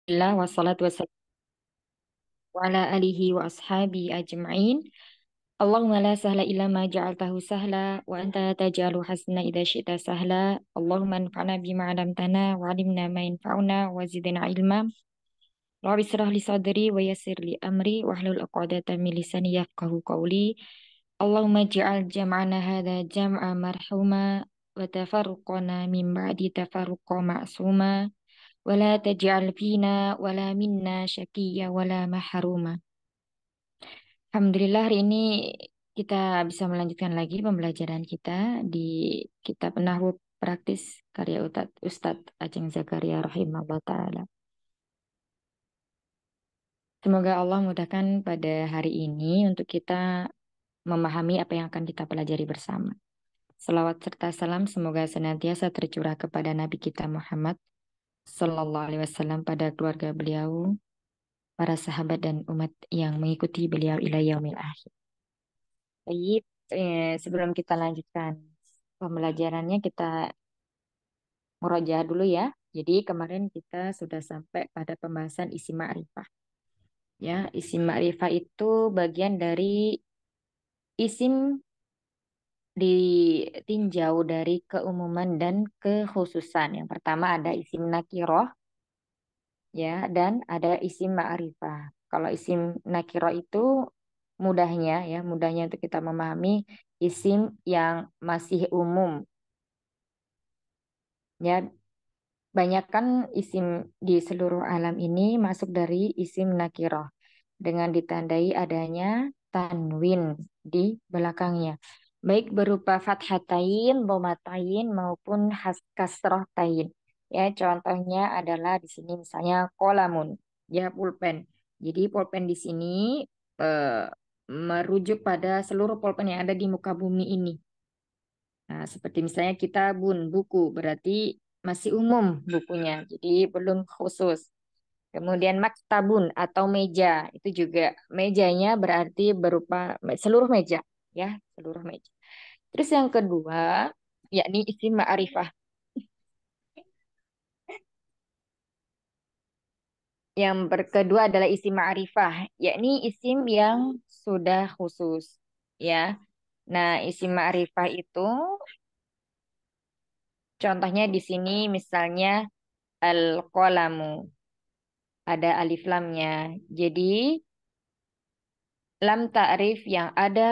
Alhamdulillah wassalatu wassalamu ala alihi wa ashabi ajma'in. Allahumma la sahla illa ma ja'altahu sahla wa anta taj'alu hasna idza syi'ta sahla. Allahumma anfa'na bima 'allamtana wa 'allimna ma yanfa'una wa zidna ilma. Rabbi israh li sadri wa yassir li amri wa hlul 'uqdatam min lisani yafqahu qawli. Allahumma ij'al jam'ana hadza jam'a marhuma wa tafarruqana min ba'di tafarruqa ma'suma. Wala taj'al fina wala minna syaqiyya wala mahruma. Alhamdulillah hari ini kita bisa melanjutkan lagi pembelajaran kita di kitab Nahwu Praktis karya Ustadz Aceng Zakaria rahimahullah taala. Semoga Allah mudahkan pada hari ini untuk kita memahami apa yang akan kita pelajari bersama. Salawat serta salam semoga senantiasa tercurah kepada Nabi kita Muhammad Sallallahu Alaihi Wasallam, pada keluarga beliau, para sahabat dan umat yang mengikuti beliau ila yaumil akhir. Baik, sebelum kita lanjutkan pembelajarannya, kita murojaah dulu ya. Jadi kemarin kita sudah sampai pada pembahasan isim ma'rifah. Ya, isim ma'rifah itu bagian dari isim ditinjau dari keumuman dan kekhususan. Yang pertama ada isim nakiroh, ya, dan ada isim ma'rifah. Kalau isim nakiroh itu mudahnya untuk kita memahami isim yang masih umum. Ya, banyak kan isim di seluruh alam ini masuk dari isim nakiroh dengan ditandai adanya tanwin di belakangnya. Baik berupa fathatain, dhomatain maupun kasrohtain. Ya, contohnya adalah di sini misalnya kolamun, ya pulpen. Jadi pulpen di sini eh, merujuk pada seluruh pulpen yang ada di muka bumi ini. Nah, seperti misalnya kitabun, buku, berarti masih umum bukunya, jadi belum khusus. Kemudian maktabun atau meja, itu juga mejanya berarti berupa seluruh meja, ya, seluruh meja. Terus yang kedua, yakni isim ma'rifah. Yang kedua adalah isim ma'rifah, yakni isim yang sudah khusus, ya. Nah, isim ma'rifah itu contohnya di sini misalnya al-qalamu, ada alif lamnya. Jadi lam ta'rif yang ada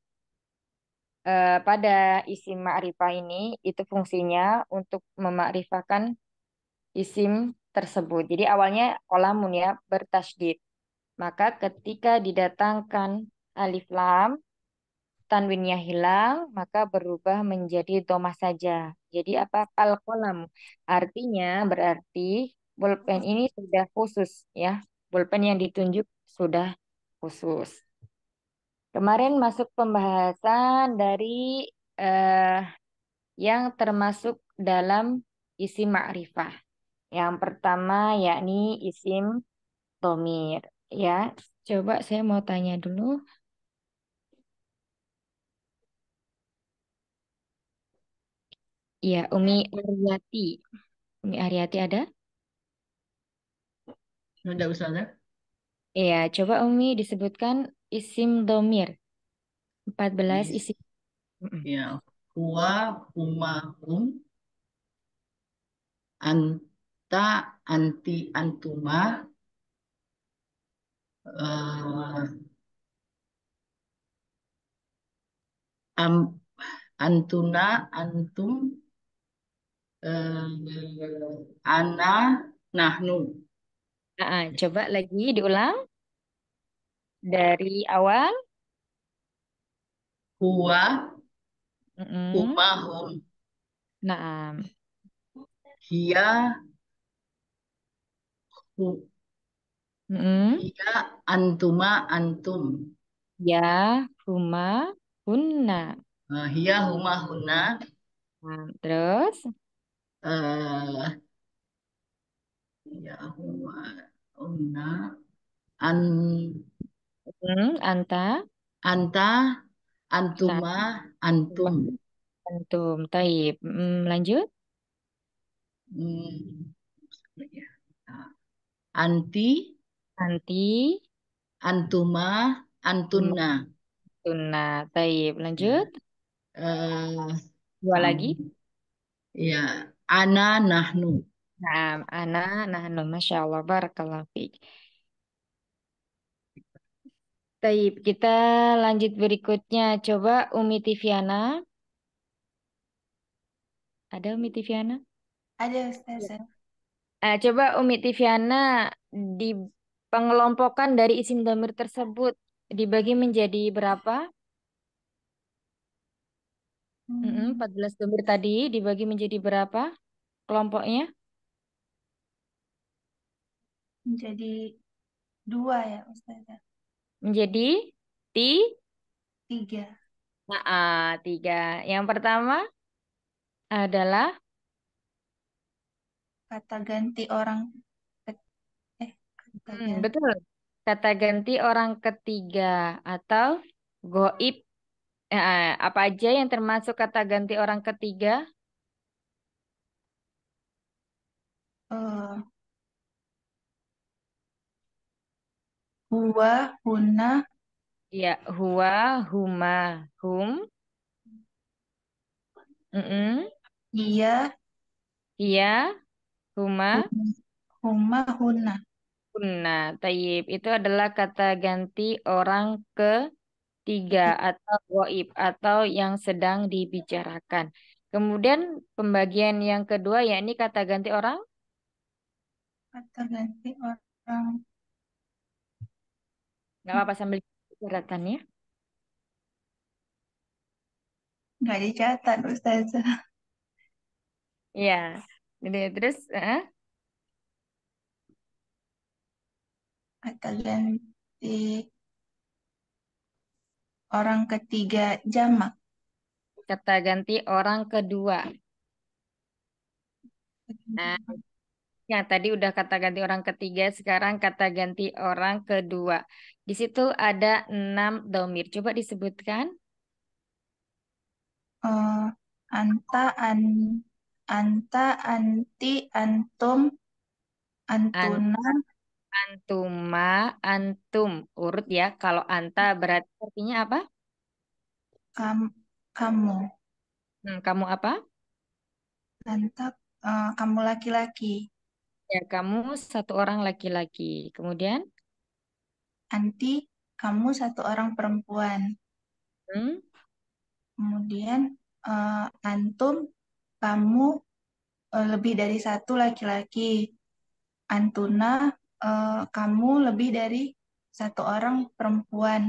pada isim ma'rifah ini itu fungsinya untuk memakrifahkan isim tersebut. Jadi awalnya kolamun ya bertasydid. Maka ketika didatangkan alif lam, tanwinnya hilang, maka berubah menjadi domah saja. Jadi apa? Al-qalam. Artinya berarti bolpen ini sudah khusus ya. Bolpen yang ditunjuk sudah khusus. Kemarin masuk pembahasan dari eh, yang termasuk dalam isim ma'rifah. Yang pertama yakni isim domir. Ya, coba saya mau tanya dulu. Ya, Umi Aryati. Umi Aryati ada? Ada Ustazah? Iya, coba Umi disebutkan isim domir. 14 Is, isim. Mm-mm. ya, huwa, huma, hum, anta, anti, antuma, eh, am, antuna, antum, ana, nahnu. Coba lagi diulang dari awal. Huwa, Mm-mm. huma, hum, Nah, hiya, hu, mm-mm. hiya, antuma, antum. Ya, huma, hunna. Hiya, huma, hunna, Nah, terus, eh, ya, huma, hunna, an, anta. anta, Nah, antuma, antum. antum. Taib. Lanjut. Hmm, ya. anti, anti, antuma, antunna. tuna. Taib. Lanjut. Eh, Dua am, lagi. ya, ana, nahnu. Nah, nah, Masya Allah, barakallahu fiik. Taib, kita lanjut berikutnya. Coba Umi Tiviana. Ada Umi Tiviana? Ada Ustazah. Coba Umi Tiviana di pengelompokan dari isim domir tersebut dibagi menjadi berapa? Hmm, 14 domir tadi dibagi menjadi berapa kelompoknya? menjadi dua ya Ustazah. Menjadi ti, Tiga. tiga. Yang pertama adalah Kata ganti orang kata ganti betul. Kata ganti orang ketiga atau goib. Apa aja yang termasuk kata ganti orang ketiga? eh huwa, huna, Ya, huwa, huma, hum, mm iya, iya, huma, huma, huna. hunna. Tayyib. Itu adalah kata ganti orang ketiga atau goib atau yang sedang dibicarakan. Kemudian pembagian yang kedua yakni kata ganti orang. Kata ganti orang Nggak apa-apa sambil catatannya. nggak dicatat Ustazah. Iya. Jadi terus Kata ganti orang ketiga jamak. kata ganti orang kedua. Nah, ya tadi udah kata ganti orang ketiga, sekarang kata ganti orang kedua. Di situ ada 6 domir. Coba disebutkan. eh anta, anta, anti, antum, An- antuna, Antuma, antum. Urut ya. Kalau anta berarti artinya apa? kam, kamu. Kamu apa? Anta, kamu laki-laki. Ya, kamu satu orang laki-laki. Kemudian, Anti, kamu satu orang perempuan. hmm, Kemudian antum, kamu lebih dari satu laki-laki. Antuna, kamu lebih dari satu orang perempuan.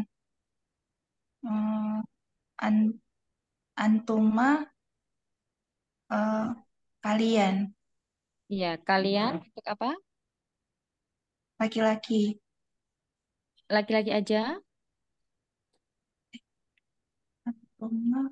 Eh, an- antuma, eh, kalian ya kalian untuk apa? laki-laki. Laki-laki aja. Antuma,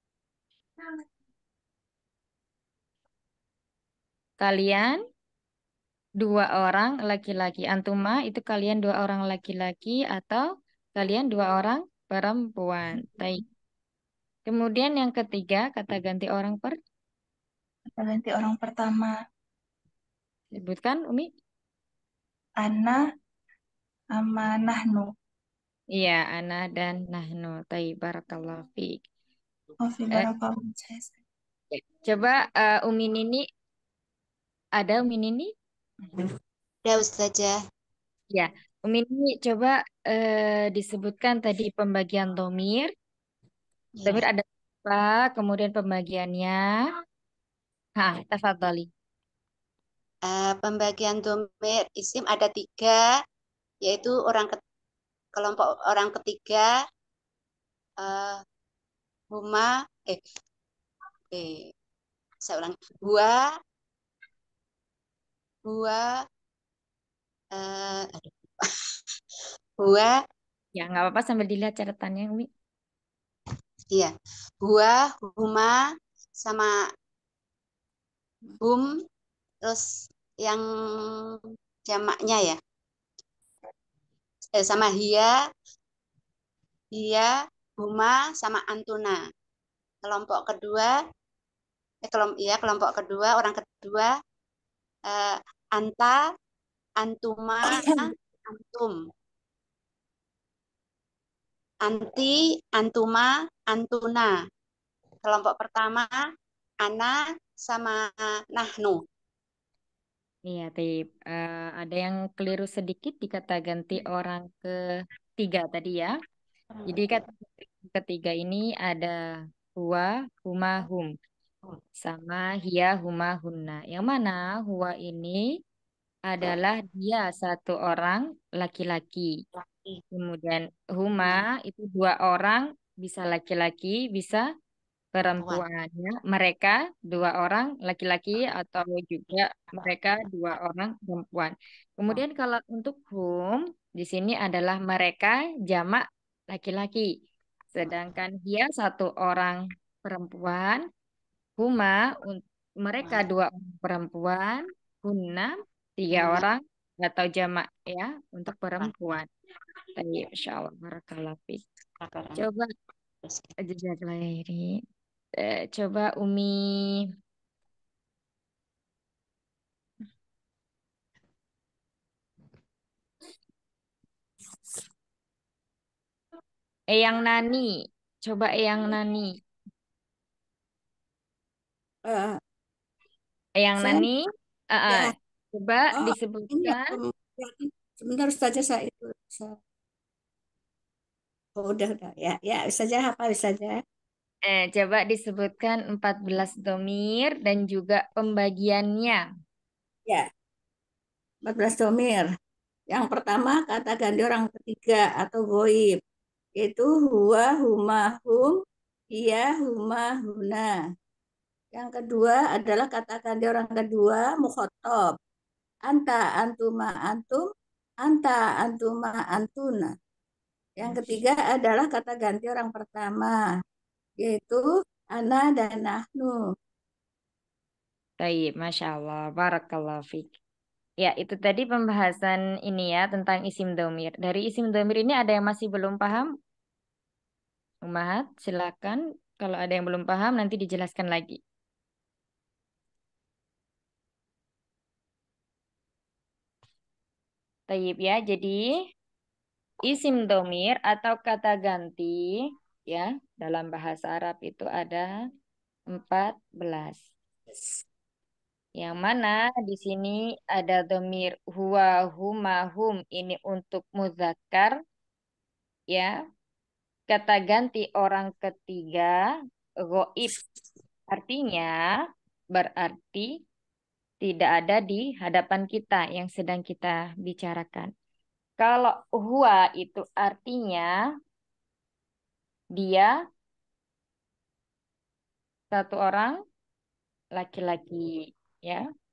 Kalian dua orang laki-laki. Antuma itu kalian dua orang laki-laki atau kalian dua orang perempuan. Baik. Kemudian yang ketiga, kata ganti orang per. kata ganti orang pertama. Sebutkan, Umi. Ana sama nahnu. Iya, ana dan nahnu. Taib, barakallahu fiik. Wafi Eh, barakallahu. coba Umi Nini, ada Umi Nini? Ya Ustazah. Ya, Umi Nini coba disebutkan tadi pembagian domir. Domir Ya. ada apa? Kemudian pembagiannya. Tafadhali. Pembagian domir isim ada tiga, yaitu kelompok orang ketiga, eh, huma, eh, eh, saya ulang, hua, aduh, hua, Ya, nggak apa-apa sambil dilihat catatannya, Umi. iya, hua, huma, sama hum, terus yang jamaknya ya, sama hia, huma, sama antuna. Kelompok kedua, kelompok kedua, orang kedua, eh, anta, antuma, antum. Anti, antuma, antuna. Kelompok pertama, ana sama nahnu. Iya, Tip. Ada yang keliru sedikit di kata ganti orang ketiga tadi ya. Jadi kata ketiga ini ada huwa, huma, hum. Sama hia, huma, hunna. Yang mana huwa ini adalah dia satu orang laki-laki. Kemudian huma itu dua orang, bisa laki-laki, bisa Perempuan. perempuannya. Mereka dua orang laki-laki atau juga mereka dua orang perempuan. Kemudian kalau untuk hum di sini adalah mereka jamak laki-laki. Sedangkan dia satu orang perempuan, huma mereka dua orang perempuan, hunna tiga Hunna, orang atau jamak ya untuk perempuan. perempuan. Baik, insya Allah barakallahu fiik. Coba jazakallahu. Coba Umi Eyang Nani. Coba Eyang Nani. Eh, Eyang saya Nani. ya, Coba oh ini ya, disebutkan. sebentar saja saya itu. Oh, udah ya, ya bisa aja apa bisa aja. Coba disebutkan 14 domir dan juga pembagiannya. Ya, 14 domir. Yang pertama kata ganti orang ketiga atau goib, yaitu huwa, huma, hum, iya, huma, huna. Yang kedua adalah kata ganti orang kedua, mukhotob. Anta, antuma, antum, anta, antuma, antuna. Yang ketiga adalah kata ganti orang pertama, yaitu ana dan nahnu. Baik, Masya Allah. Barakallahu fiik. Ya, itu tadi pembahasan ini ya tentang isim domir. Dari isim domir ini ada yang masih belum paham? Umahat, silakan. Kalau ada yang belum paham nanti dijelaskan lagi. Tayyib ya, jadi isim domir atau kata ganti ya dalam bahasa Arab itu ada 14. Yang mana di sini ada domir huwa, huma, hum ini untuk muzakkar ya. Kata ganti orang ketiga goib artinya berarti tidak ada di hadapan kita yang sedang kita bicarakan. Kalau huwa itu artinya dia satu orang laki-laki ya.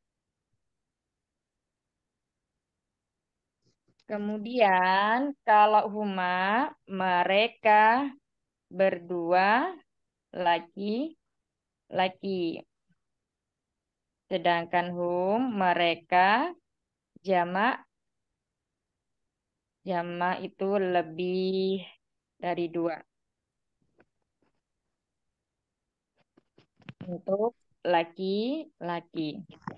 Kemudian kalau huma mereka berdua laki-laki. Sedangkan hum mereka jamak jamak itu lebih dari dua untuk laki-laki.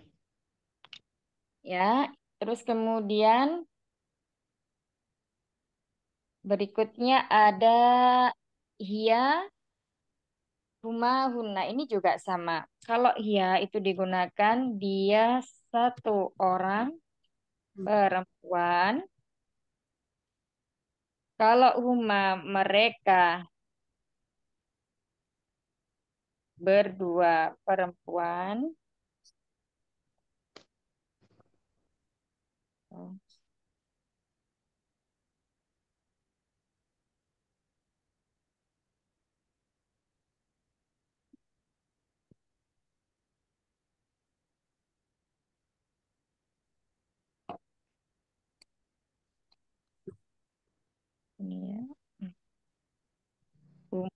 Ya, terus kemudian berikutnya ada hia, huma, hunna. Ini juga sama. Kalau hia itu digunakan dia satu orang perempuan. Kalau huma mereka berdua perempuan. Oh, ini ya. Hum-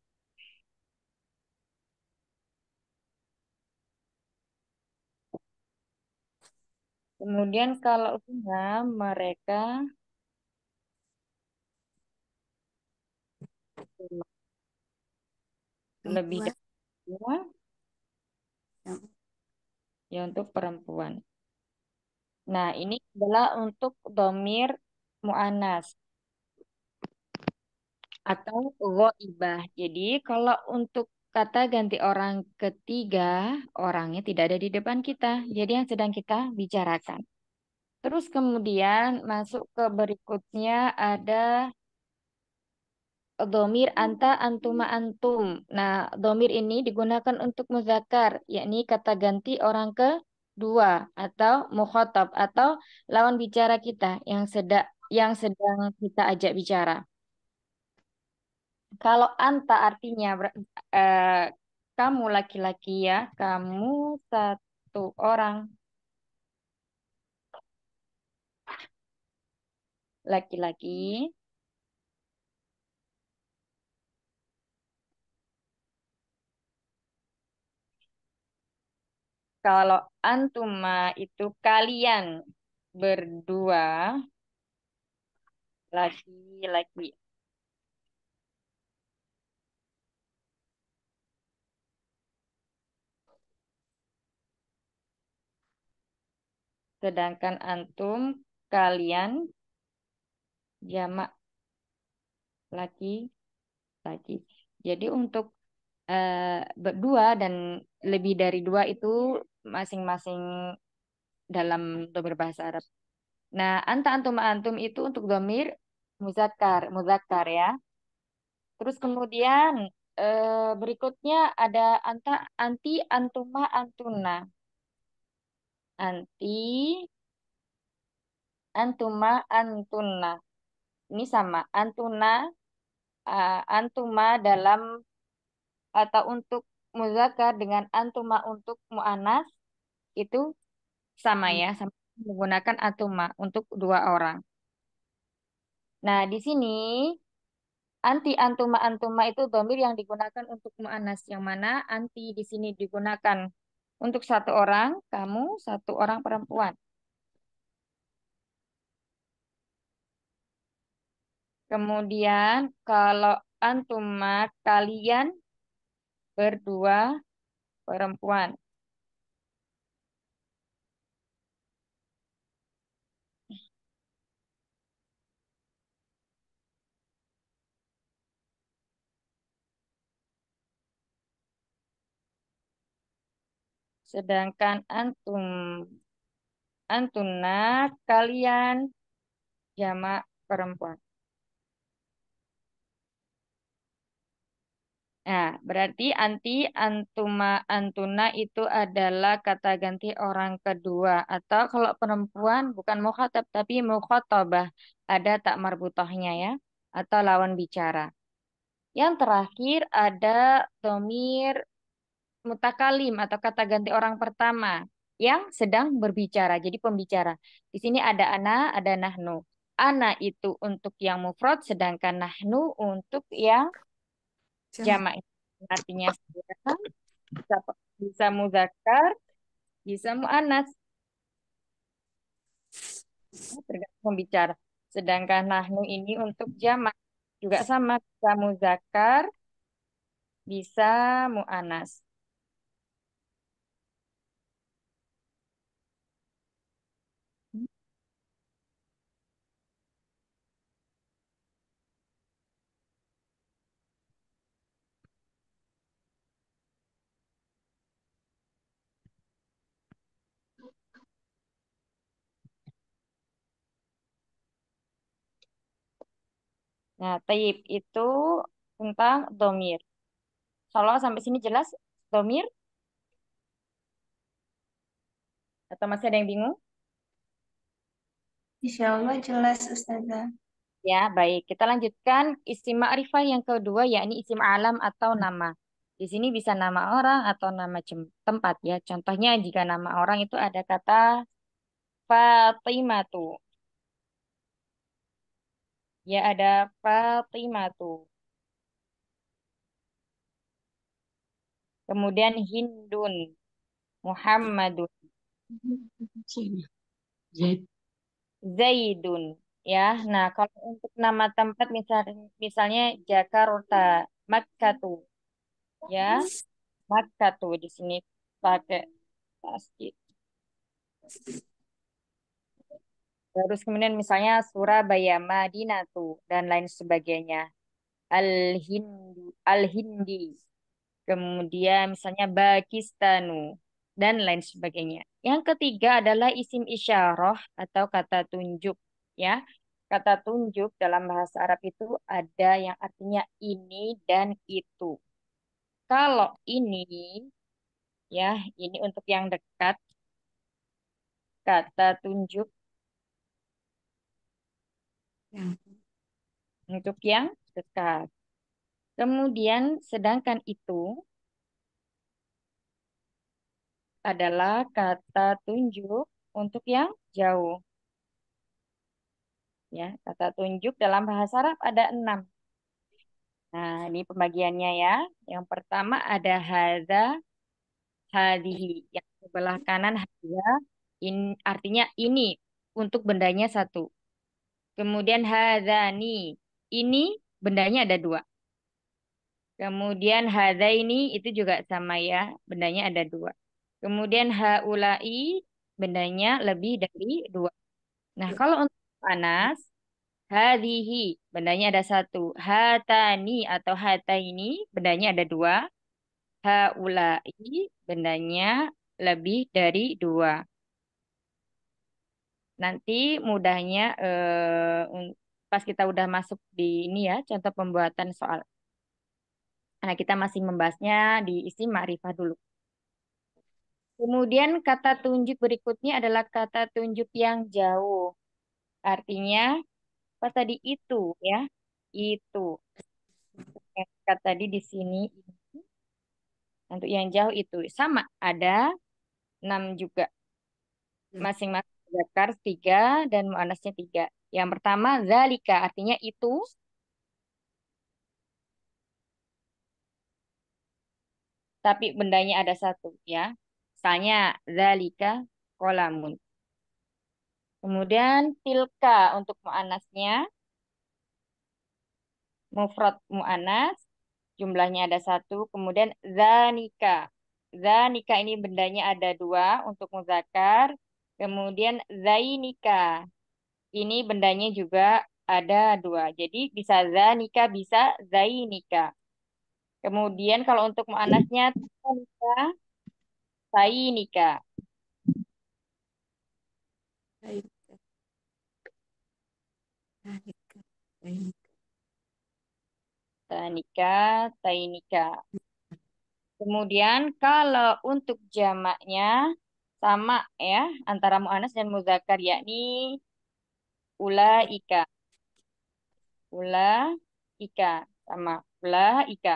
Kemudian kalau huma mereka lebih Perempuan dari dua yang ya untuk perempuan. Nah, ini adalah untuk domir mu'anas atau ghaibah. Jadi, kalau untuk kata ganti orang ketiga, orangnya tidak ada di depan kita. Jadi, yang sedang kita bicarakan. Terus kemudian masuk ke berikutnya ada domir anta, antuma, antum. Nah, domir ini digunakan untuk muzakkar, yakni kata ganti orang kedua atau mukhatab atau lawan bicara kita yang sedang kita ajak bicara. Kalau anta artinya eh, kamu laki-laki ya, kamu satu orang laki-laki. Kalau antuma itu kalian berdua laki-laki. Sedangkan antum kalian jamak laki-laki. Jadi untuk berdua dan lebih dari dua itu masing-masing dalam domir bahasa Arab. Nah, anta antum antum itu untuk domir muzakkar ya. Terus kemudian berikutnya ada anta anti antuma antuna. Anti antuma antuna. Ini sama antuna antuma dalam atau untuk muzakkar dengan antuma untuk muannas itu sama ya, sama menggunakan antuma untuk dua orang. Nah, di sini anti antuma antuma itu domir yang digunakan untuk muannas, yang mana anti di sini digunakan untuk satu orang, kamu satu orang perempuan. Kemudian kalau antuma kalian berdua perempuan. Sedangkan antuna kalian jamak perempuan. Nah, berarti anti, antuma, antuna itu adalah kata ganti orang kedua. Atau kalau perempuan bukan mukhatab tapi mukhatabah. Ada tak marbutohnya ya. Atau lawan bicara. Yang terakhir ada domir mutakalim atau kata ganti orang pertama. Yang sedang berbicara. Jadi pembicara. Di sini ada ana, ada nahnu. Ana itu untuk yang mufrad, sedangkan nahnu untuk yang Jamak. jamak. Artinya saya bisa bisa muzakkar, bisa muannas, tergantung pembicara. Sedangkan nahnu ini untuk jamak juga sama, bisa muzakkar, bisa muannas. Nah, taib itu tentang domir. Kalau sampai sini jelas domir atau masih ada yang bingung? Insya Allah jelas Ustazah. Ya, baik. Kita lanjutkan isim ma'rifah yang kedua, yakni isim alam atau nama. Di sini bisa nama orang atau nama tempat ya. Contohnya jika nama orang itu ada kata Fatimatu. Ya, ada Fatimatu. Kemudian Hindun, Muhammadun, Zaid. Zaidun. Ya, nah kalau untuk nama tempat misalnya Jakarta, Makkatu. Ya, Makkatu di sini pakai tasjid. Terus kemudian misalnya Surabaya, Madinatu, dan lain sebagainya. Al-Hindi. Kemudian misalnya Pakistanu, dan lain sebagainya. Yang ketiga adalah isim isyarah atau kata tunjuk. Ya, kata tunjuk dalam bahasa Arab itu ada yang artinya ini dan itu. Kalau ini, ya, ini untuk yang dekat, kata tunjuk Yang untuk yang dekat. Kemudian sedangkan itu adalah kata tunjuk untuk yang jauh. Ya, kata tunjuk dalam bahasa Arab ada 6. Nah, ini pembagiannya ya. Yang pertama ada hadza, hadihi. Yang sebelah kanan hadza, artinya ini untuk bendanya satu. Kemudian hadzani, ini bendanya ada 2. Kemudian hadza ini itu juga sama ya, bendanya ada 2. Kemudian haulai, bendanya lebih dari 2. Nah, kalau untuk panas, hadihi, bendanya ada 1. Hatani atau hataini, bendanya ada 2. Haulai, bendanya lebih dari 2. Nanti mudahnya pas kita udah masuk di ini ya, contoh pembuatan soal. Nah, kita masih membahasnya di isim ma'rifah dulu. Kemudian kata tunjuk berikutnya adalah kata tunjuk yang jauh. Artinya apa tadi itu ya? Itu. Yang kata tadi di sini untuk yang jauh itu sama ada 6 juga. Masing-masing zakar 3 dan muannasnya 3. Yang pertama zalika artinya itu, tapi bendanya ada 1 ya. Misalnya zalika kolamun. Kemudian tilka untuk muannasnya, mufrad muannas, jumlahnya ada 1. Kemudian zanika. Zanika ini bendanya ada 2 untuk muzakkar. Kemudian zainika. Ini bendanya juga ada 2. Jadi bisa zanika, bisa zainika. Kemudian kalau untuk muannasnya tanika, sainika. baik. Baik. Baik. Tanika, tainika. Kemudian kalau untuk jamaknya sama ya antara muannas dan muzakkar yakni ulaika. Ulaika sama ulaika.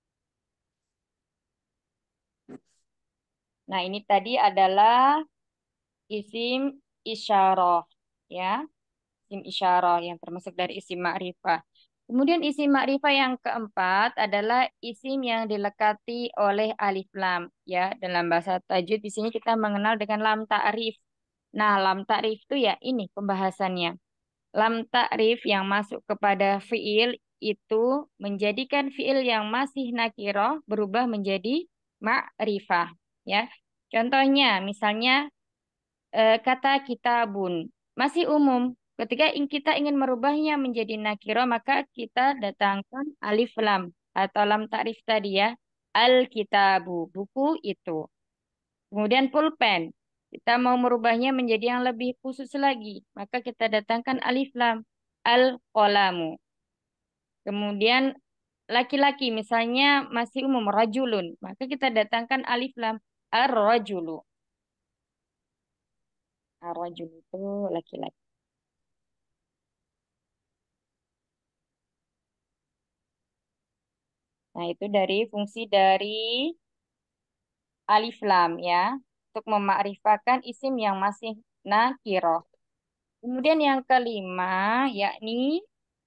Nah, ini tadi adalah isim isyarah ya. Isim isyarah yang termasuk dari isim ma'rifah. Kemudian isim ma'rifah yang keempat adalah isim yang dilekati oleh alif lam ya. Dalam bahasa tajwid di sini kita mengenal dengan lam ta'rif. Nah, lam ta'rif itu ya ini pembahasannya. Lam ta'rif yang masuk kepada fiil itu menjadikan fiil yang masih nakiroh berubah menjadi ma'rifah ya. Contohnya misalnya kata kitabun masih umum. Ketika kita ingin merubahnya menjadi nakiro, maka kita datangkan alif lam atau lam ta'rif tadi ya. Al-kitabu, buku itu. Kemudian pulpen. Kita mau merubahnya menjadi yang lebih khusus lagi, maka kita datangkan alif lam. Al-qolamu. Kemudian laki-laki misalnya masih umum rajulun, maka kita datangkan alif lam. Ar-rajulu. Ar-rajul itu laki-laki. Nah, itu dari fungsi dari alif lam ya, untuk memakrifahkan isim yang masih nakiroh. Kemudian yang kelima, yakni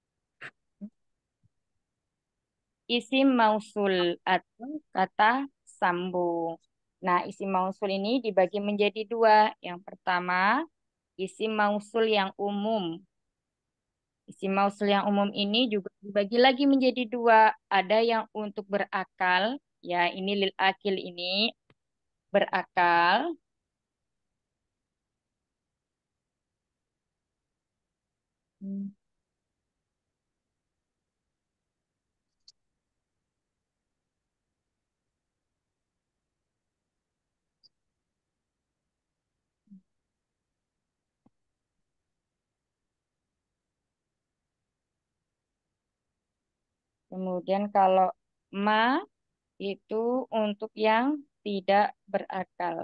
isim mausul atau kata sambung. Nah, isim mausul ini dibagi menjadi 2. Yang pertama, isim mausul yang umum. Isim mausul yang umum ini juga dibagi lagi menjadi 2. Ada yang untuk berakal, ya ini lil akil ini berakal. Hmm. Kemudian kalau ma itu untuk yang tidak berakal.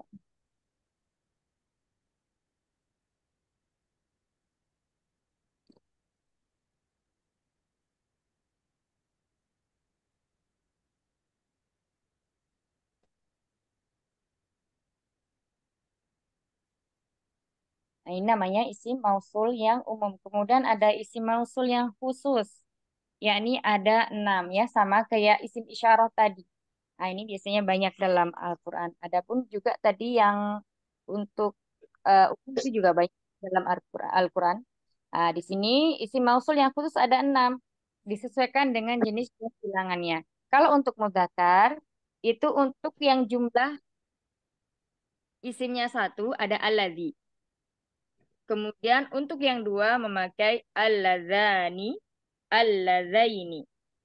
Nah, ini namanya isim mausul yang umum. Kemudian ada isim mausul yang khusus, yakni ada 6 ya, sama kayak isim isyarah tadi. Nah, ini biasanya banyak dalam Al-Quran. Adapun juga tadi yang untuk umum itu juga banyak dalam Al-Quran. Nah, di sini isim mausul yang khusus ada 6, disesuaikan dengan jenis bilangannya. Kalau untuk mudzakkar, itu untuk yang jumlah isimnya satu ada alladzi. Kemudian untuk yang dua memakai alladzani, alladzaini.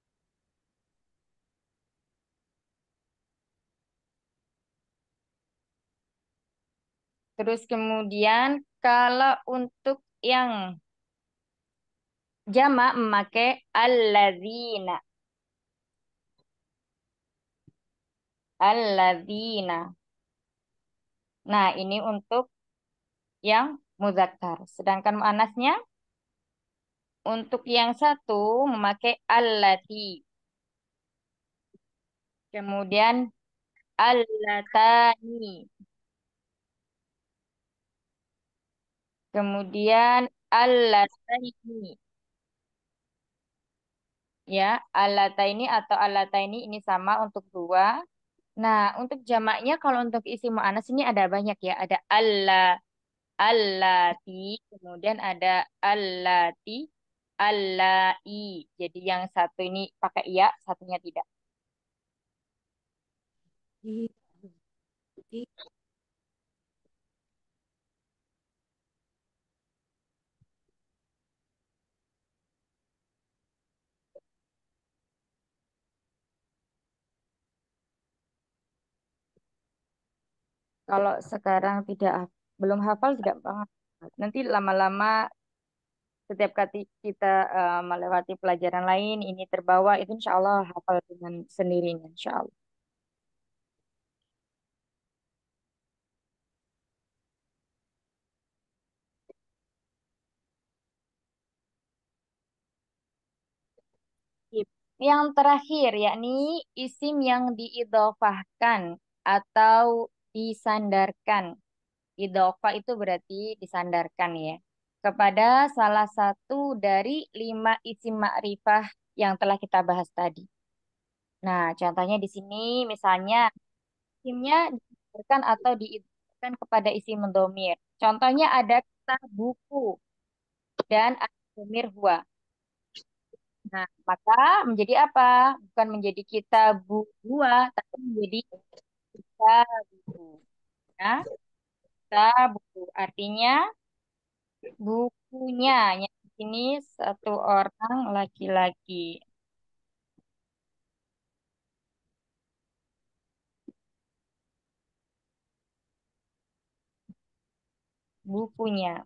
Terus kemudian kalau untuk yang jamak memakai alladzina, alladzina. Nah, ini untuk yang mudzakkar. Sedangkan muannasnya untuk yang satu memakai allati. Kemudian allatani. Kemudian allataini. Ya, allataini atau allataini ini sama untuk dua. Nah, untuk jamaknya kalau untuk isi mu'annas ini ada banyak ya. Ada allati, kemudian ada allati, allai. Jadi yang satu ini pakai iya, satunya tidak. Di- di- Kalau sekarang tidak belum hafal tidak banget. Nanti lama-lama setiap kali kita melewati pelajaran lain ini terbawa itu insya Allah hafal dengan sendirinya insya Allah. Sip. Yang terakhir yakni isim yang diidhofahkan atau disandarkan. Idhofah itu berarti disandarkan ya. Kepada salah satu dari 5 isim ma'rifah yang telah kita bahas tadi. Nah, contohnya di sini misalnya isimnya disandarkan atau diidhofahkan kepada isim mendomir. Contohnya ada kata buku dan ada domir huwa. Nah, maka menjadi apa? Bukan menjadi kita buah, tapi menjadi kita buku. Ya, kita buku. Artinya bukunya. Yang di sini satu orang laki-laki. Bukunya.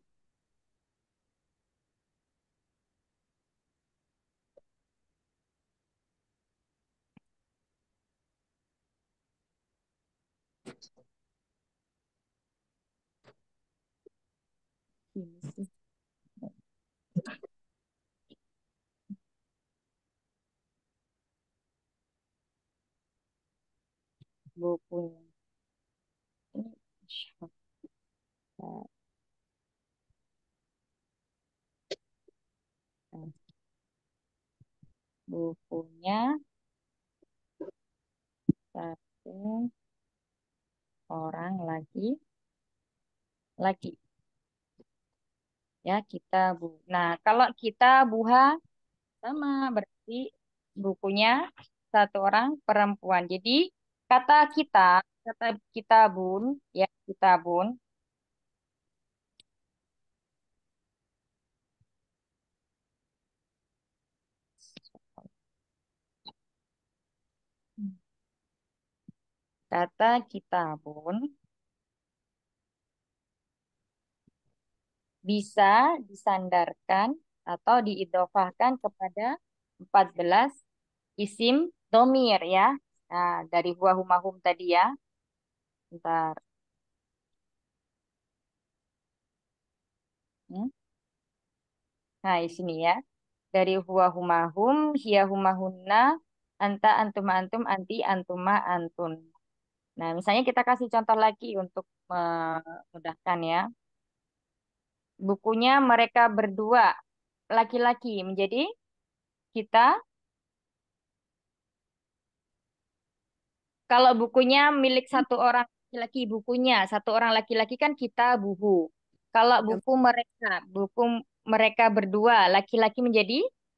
Ini sih, bukunya. Ini siapa? Bukunya satu orang laki. Ya, kita bu. Nah, kalau kita buha sama berarti bukunya satu orang perempuan. Jadi kata kita, kata kita bun, ya kita bun Kata kitabun bisa disandarkan atau diidhofahkan kepada 14 isim domir ya. Nah, dari huwa huma hum tadi ya. Bentar. Hmm? Nah, di sini ya. Dari huwa huma hum, hiya huma hunna, anta antuma antum, anti antuma antun. Nah, misalnya kita kasih contoh lagi untuk memudahkan ya. Bukunya mereka berdua laki-laki menjadi kita. Kalau bukunya milik satu orang laki-laki, bukunya satu orang laki-laki kan kita buhu. Kalau buku mereka berdua laki-laki menjadi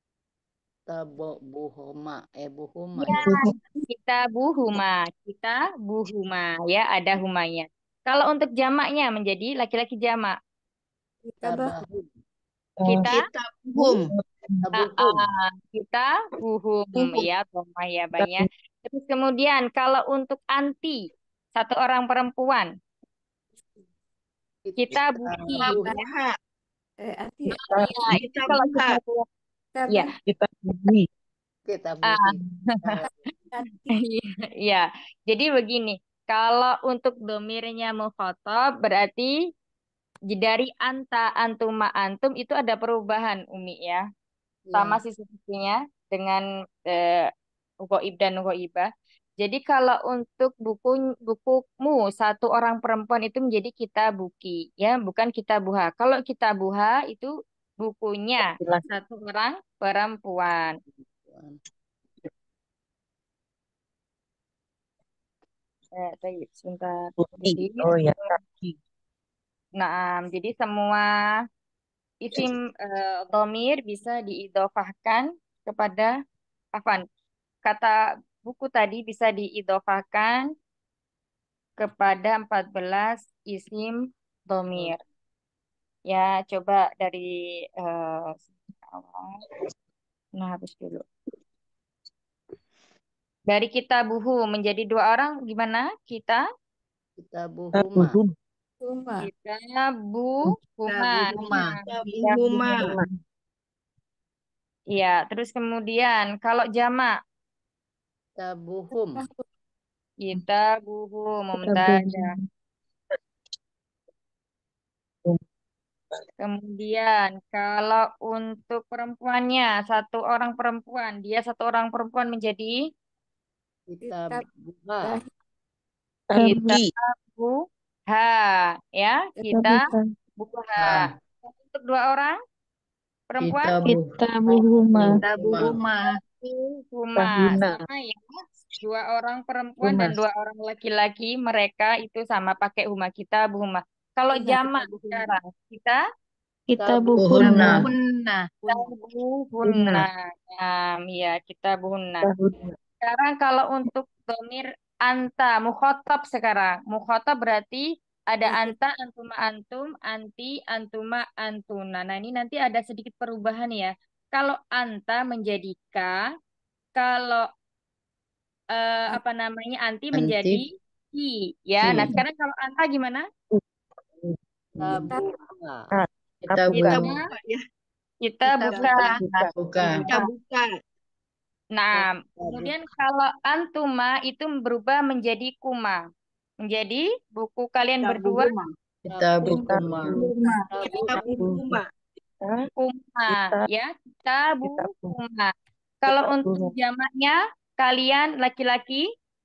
Buhoma. Buhuma ya ya. kita buhuma, kita buhuma ya ada humanya. Kalau untuk jamaknya menjadi laki-laki jamak. Kita bah Tabahum. Kita Kita buhum. Tabuhum. kita buhum ya Toma ya banyak. Terus kemudian kalau untuk anti satu orang perempuan kita buki ya. Buha. arti ya. Ya, itu Kita kalau buka. Kita ya. bah Kita buhi. Kita Ah, buhi. arti ya. Jadi begini, kalau untuk domirnya mukhatab berarti dari anta, antuma, antum itu ada perubahan Umi ya. Sama Ya. sih sepertinya dengan Ugoib dan Ugoibah. Jadi kalau untuk bukumu satu orang perempuan itu menjadi kita buki ya, bukan kita buha. Kalau kita buha itu bukunya satu orang perempuan. Sebentar. Jadi, Oh ya. nah, jadi semua isim domir bisa diidofahkan kepada afan. Kata buku tadi bisa diidofahkan kepada 14 isim domir. Ya, coba dari awal. Nah, habis dulu. Dari kita buhu menjadi dua orang, gimana? Kita Buhuma. rumah. buhuma. Buhuma. Kita buhuma. Iya, terus kemudian kalau jamak Buhum. kita buhum mumtazah. Kemudian kalau untuk perempuannya satu orang perempuan, dia satu orang perempuan menjadi Kita Kita buha. kita buha ya, kita buha. Untuk dua orang perempuan Kita buhuma. buhuma. buhuma sama ya. Dua orang perempuan dan dua orang laki-laki mereka itu sama pakai huma kita buhuma. Kalau jamak sekarang kita Buhunna. buhunna. Ya, kita buhunna. Sekarang kalau untuk domir anta, mukhotob sekarang. Mukhotob berarti ada anta, antuma, antum, anti, antuma, antuna. Nah, ini nanti ada sedikit perubahan ya. Kalau anta menjadi ka, kalau apa namanya anti menjadi ki. Ya, nah Ki. sekarang kalau anta gimana? Kita Kita buka. kita buka. Buka. Nah, kemudian kalau antuma itu berubah menjadi kuma. Menjadi buku kalian berdua Kita buhuma. kuma ya, kita kuma. Kalau untuk jamaknya kalian laki-laki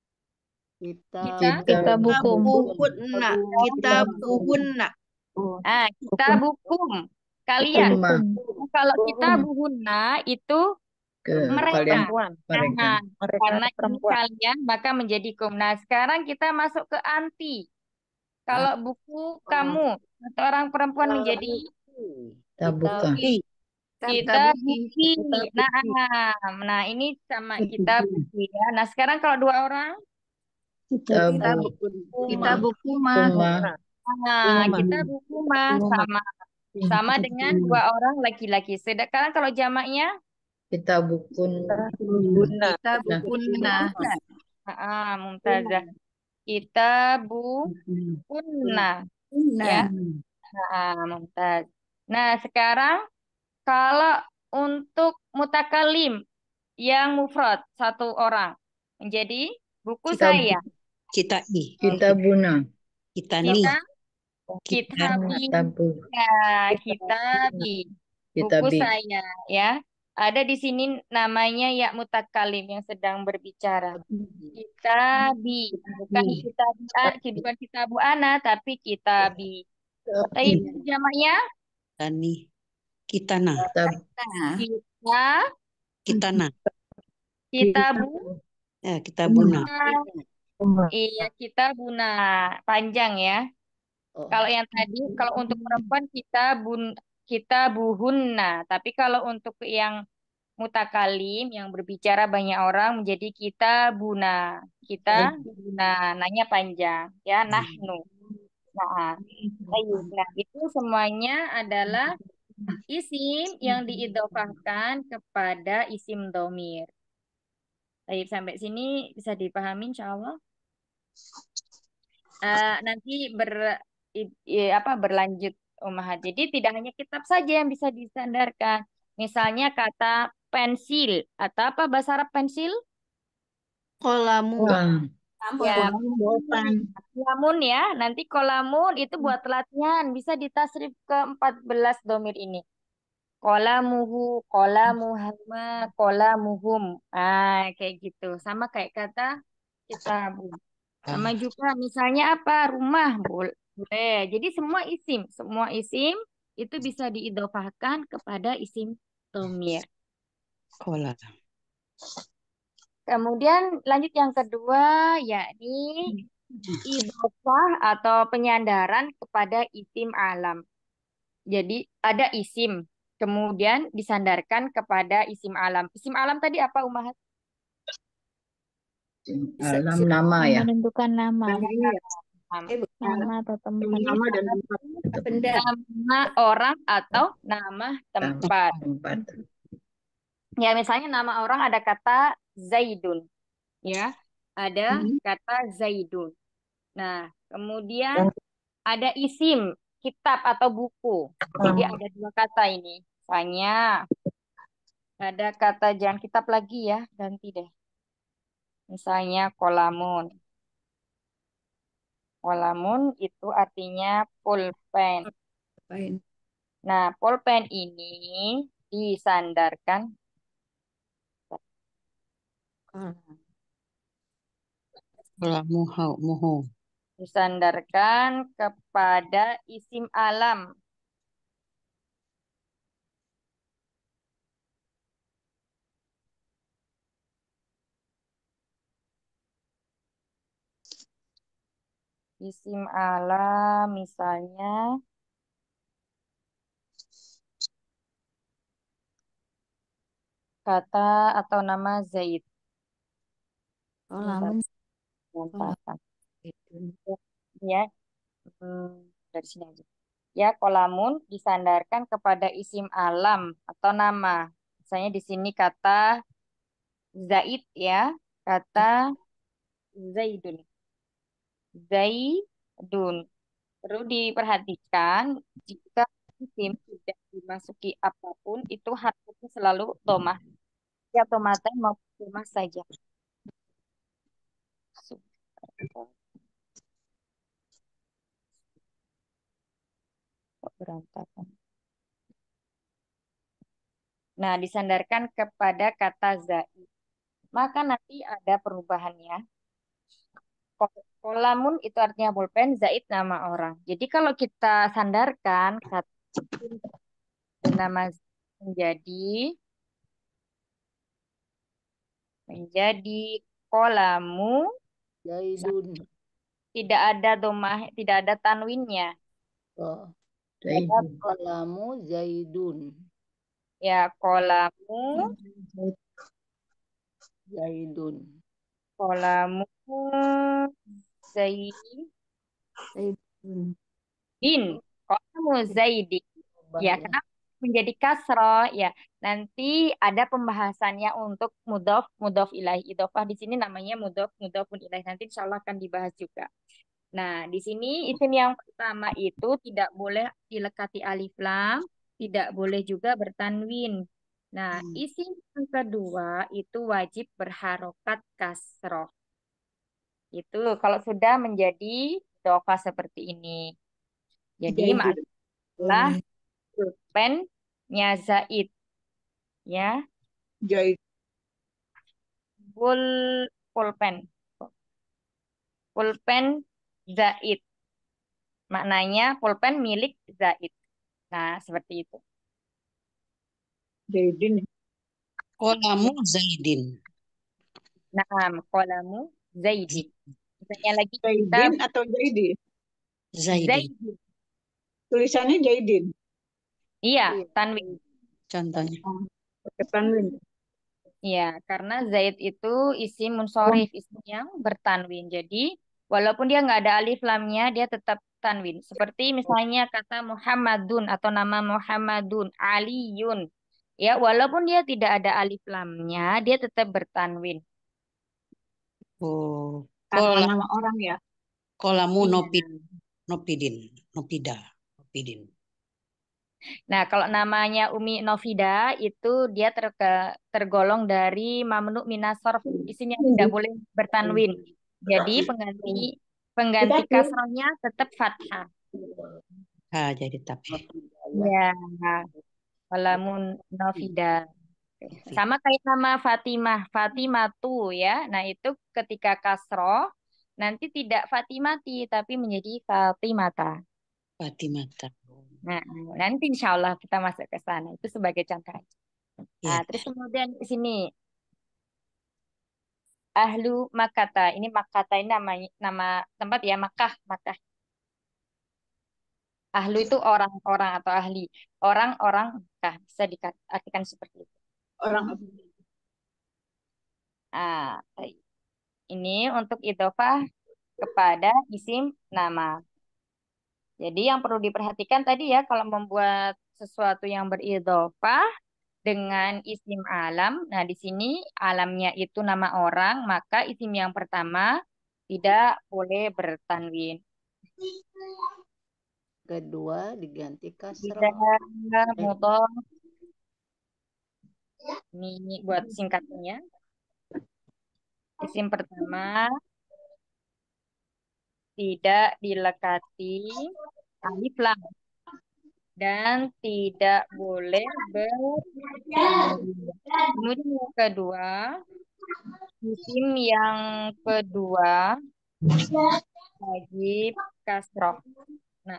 Kita Buhunna. Kita buhunna. kita bukum kalian. buhuma. Kalau kita buhunna itu mereka. Mereka. Karena ini kalian maka menjadi kum. Nah, sekarang kita masuk ke anti. Kalau buku kamu satu orang perempuan menjadi Kita buka. kita buki. Nah, ini sama kita buki ya. Nah, sekarang kalau dua orang Kita bukuma. kita bukuma sama dengan dua orang laki-laki. Sedangkan kalau jamaknya kita bukun. Kita bukunna. mumtazah. Kitabukunna. Ya. Nah, Mumtaz. Nah, sekarang kalau untuk mutakalim yang mufrad satu orang menjadi buku Kita saya. Kita i. kita buna. Kita ni. Kita Kita kitabi. Tabu. Ya, kitabi. Kita Buku bi. saya ya. Ada di sini namanya ya mutakalim yang sedang berbicara. Kitabi, bukan kitabi, bukan kitabu ana tapi kitabi. Tapi jamaknya Kita ni. Kita na. Kita nah, kita Kita na. kitabu. Kita buna. Iya, kita buna panjang ya. Oh. Kalau yang tadi, kalau untuk perempuan kita buhunna. Tapi kalau untuk yang mutakalim yang berbicara banyak orang menjadi kita buna. Kita buna, nanya panjang ya, nahnu. Nah, baik. Nah, itu semuanya adalah isim yang diidhofahkan kepada isim domir. Baik, sampai sini bisa dipahami insya Allah. Nanti berlanjut Ummahat. Jadi tidak hanya kitab saja yang bisa disandarkan. Misalnya kata pensil atau apa bahasa Arab pensil? Kolamu. Ya, Bolpen. kolamun ya. Nanti kolamun itu buat latihan bisa ditasrif ke 14 domir ini. Kolamuhu, kolamuhama, kolamuhum. Kayak gitu. Sama kayak kata kitabu. Sama juga misalnya apa? Rumah boleh. Jadi semua isim itu bisa diidhofahkan kepada isim domir. Kola. Kemudian lanjut yang kedua yakni idhofah atau penyandaran kepada isim alam. Jadi ada isim kemudian disandarkan kepada isim alam. Isim alam tadi apa Umahat? Alam nama ya. Menentukan nama. bukan Nama atau tempat. Nama dan tempat. benda. Nama orang atau nama tempat. Tempat. Ya, misalnya nama orang ada kata Zaidun. Ya, ada kata Zaidun. Nah, kemudian ada isim, kitab atau buku. Jadi ada dua kata ini. Misalnya ada kata jangan kitab lagi ya, ganti deh. Misalnya kolamun. Kolamun itu artinya pulpen. Nah, pulpen ini disandarkan disandarkan kepada isim alam. Isim alam misalnya kata atau nama Zaid. Kolamun. Ya, dari sini aja. Ya, kolamun disandarkan kepada isim alam atau nama. Misalnya di sini kata Zaid ya, kata Zaidun. Zaidun. Perlu diperhatikan jika isim tidak dimasuki apapun itu harusnya selalu domah. Ya, tomatan maupun domah saja. Kok berantakan. Nah, disandarkan kepada kata zaid. Maka nanti ada perubahannya. Kolamun itu artinya pulpen, zaid nama orang. Jadi kalau kita sandarkan kata nama menjadi kolamu Zaidun. tidak ada domah, tidak ada tanwinnya. Oh. Kolamu Zaidun. Ya, kolamu Zaidun. kolamu zaidin. Kolamu zaidin. Ya, kenapa menjadi kasroh ya. Nanti ada pembahasannya untuk mudhof mudhof ilaih. Idhofah di sini namanya mudhof mudhofun ilaih. Nanti insya Allah akan dibahas juga. Nah, di sini isim yang pertama itu tidak boleh dilekati alif lam, tidak boleh juga bertanwin. Nah, isim yang kedua itu wajib berharokat kasroh. Itu kalau sudah menjadi dofa seperti ini. Jadi Jaidun. maksudlah pulpennya Zaid ya, Jaid. pul pulpen. Pulpen Zaid. Maknanya pulpen milik Zaid. Nah, seperti itu. Jaidin. Kolamu Zaidin. Nah, kolamu Zaidin. Misalnya lagi kita Jaidin atau Jaidin? Zaidin. Zaidin. Tulisannya Jaidin. Iya, Iya. tanwin. Contohnya. Pakai tanwin. Iya, karena Zaid itu isim munsorif, isim yang bertanwin. Jadi, walaupun dia nggak ada alif lamnya, dia tetap tanwin. Seperti misalnya kata Muhammadun atau nama Muhammadun, Aliyun. Ya, walaupun dia tidak ada alif lamnya, dia tetap bertanwin. Oh, Karena nama orang ya. kolamu Iya. Nopidin. Nopidin. Nah, kalau namanya Umi Novida itu dia tergolong dari mamnu minas sorf, isimnya tidak boleh bertanwin. Jadi pengganti Kita kasrohnya tetap fathah. Jadi tapi. Ya, kalamun Novida. Sama kayak nama Fatimah, Fatimatu ya. Nah, itu ketika kasroh nanti tidak Fatimati tapi menjadi Fatimata. Fatimata. Nah, nanti insya Allah kita masuk ke sana. Itu sebagai contoh aja. Nah, Ya. terus kemudian di sini Ahlu Makata. Ini Makata ini nama tempat ya, Makkah, Makkah. Ahlu itu orang-orang atau ahli. Orang-orang Makkah bisa diartikan seperti itu. orang Nah, ini untuk idhofah kepada isim nama. Jadi yang perlu diperhatikan tadi ya kalau membuat sesuatu yang beridhofah dengan isim alam. Nah, di sini alamnya itu nama orang, maka isim yang pertama tidak boleh bertanwin. Kedua diganti kasroh. Tidak mudhof. Ini buat singkatnya. Isim pertama tidak dilekati alif lam dan tidak boleh bertanwin. Kemudian yang kedua, isim yang kedua wajib kasroh. Nah,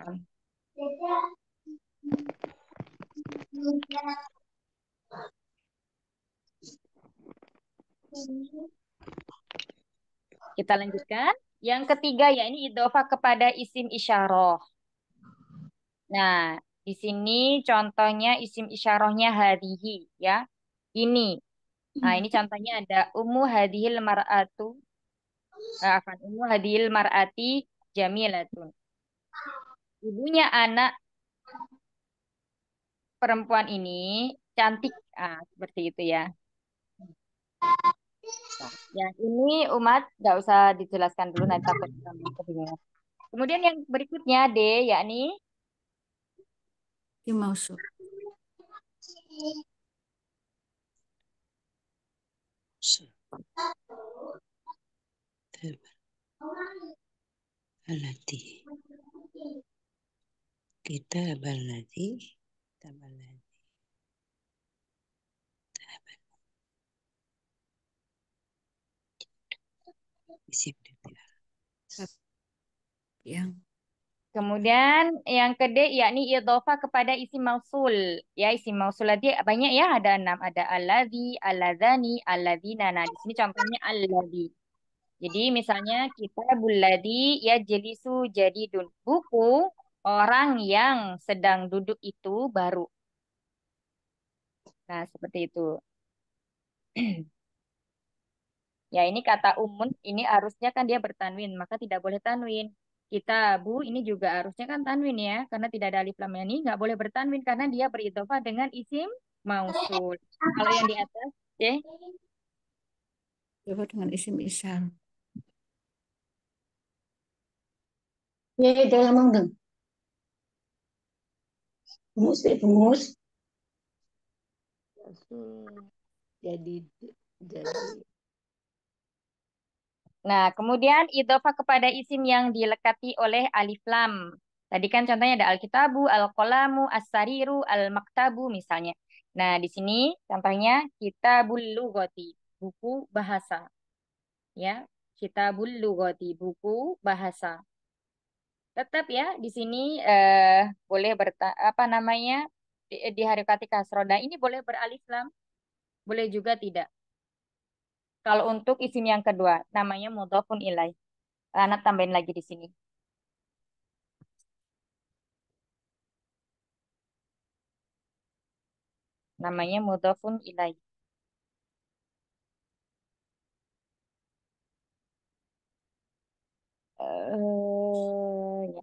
kita lanjutkan. Yang ketiga ya ini idhofah kepada isim isyarah. Nah, di sini contohnya isim isyarahnya hadihi ya. Ini. Nah, ini contohnya ada ummu hadhil mar'atu. Ummu hadhil mar'ati jamilatun. Ibunya anak perempuan ini cantik. Seperti itu ya. Nah, yang ini umat nggak usah dijelaskan dulu nanti takut kamu kebingungan. Kemudian yang berikutnya D yakni Dimausul. Alati. Kita balati. Isim Yang kemudian yang kedua yakni idhofah kepada isim mausul. Ya, isim mausul tadi banyak ya, ada 6. Ada alladzi, alladzani, alladzina. Nah, di sini contohnya alladzi. Jadi misalnya kitabul ladzi yajlisu jadidun. Buku orang yang sedang duduk itu baru. Nah, seperti itu. Ya, ini kata umun, ini harusnya kan dia bertanwin, maka tidak boleh tanwin. Kitabu ini juga harusnya kan tanwin ya, karena tidak ada alif lamnya ini nggak boleh bertanwin karena dia beridhofah dengan isim mausul. Kalau yang di atas, ya, Coba dengan isim isyar. Ya, udah ngomong dong. Bungus, bungus. Jadi, nah, kemudian idhofah kepada isim yang dilekati oleh alif lam. Tadi kan contohnya ada alkitabu, alqalamu, as-sariru, al-maktabu misalnya. Nah, di sini contohnya kitabul lughati, buku bahasa. Ya, kitabul lughati, buku bahasa. Tetap ya, di sini boleh apa namanya di harokati kasroh. Nah, ini boleh beralif lam, boleh juga tidak. Kalau untuk isim yang kedua, namanya mudhofun ilaih. Anak tambahin lagi di sini. Namanya mudhofun ilaih. Ya.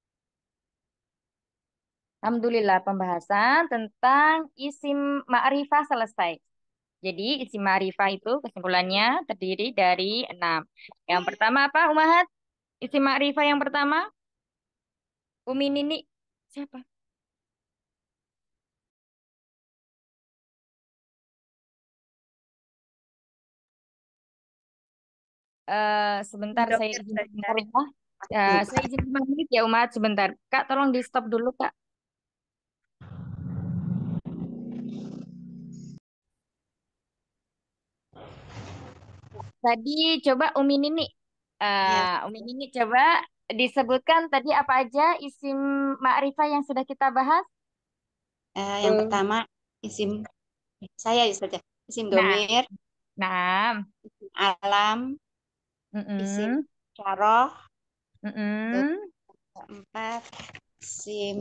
Alhamdulillah pembahasan tentang isim ma'rifah selesai. Jadi isim ma'rifah itu kesimpulannya terdiri dari 6. Yang pertama apa, Umahat? Isim ma'rifah yang pertama, Umi Nini. Siapa? Sebentar saya Domir izin saja. sebentar ya. Saya izin 5 menit ya Umat sebentar. Kak tolong di stop dulu Kak. Tadi coba Umi Nini. Ya, Umi Nini coba disebutkan tadi apa aja isim ma'rifah yang sudah kita bahas. yang pertama isim saya saja. Isim Nah, domir, nah, isim alam, isim mm-mm, syaroh, terus mm-mm. keempat isim